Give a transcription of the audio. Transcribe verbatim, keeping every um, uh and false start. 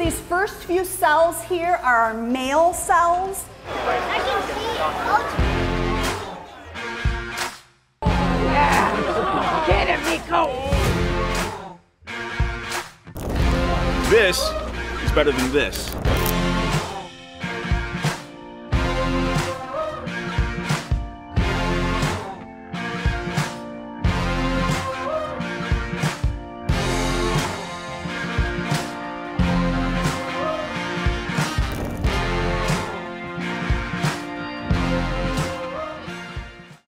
these first few cells here are our male cells. I can see it. Yeah. Get him, Nico. This is better than this.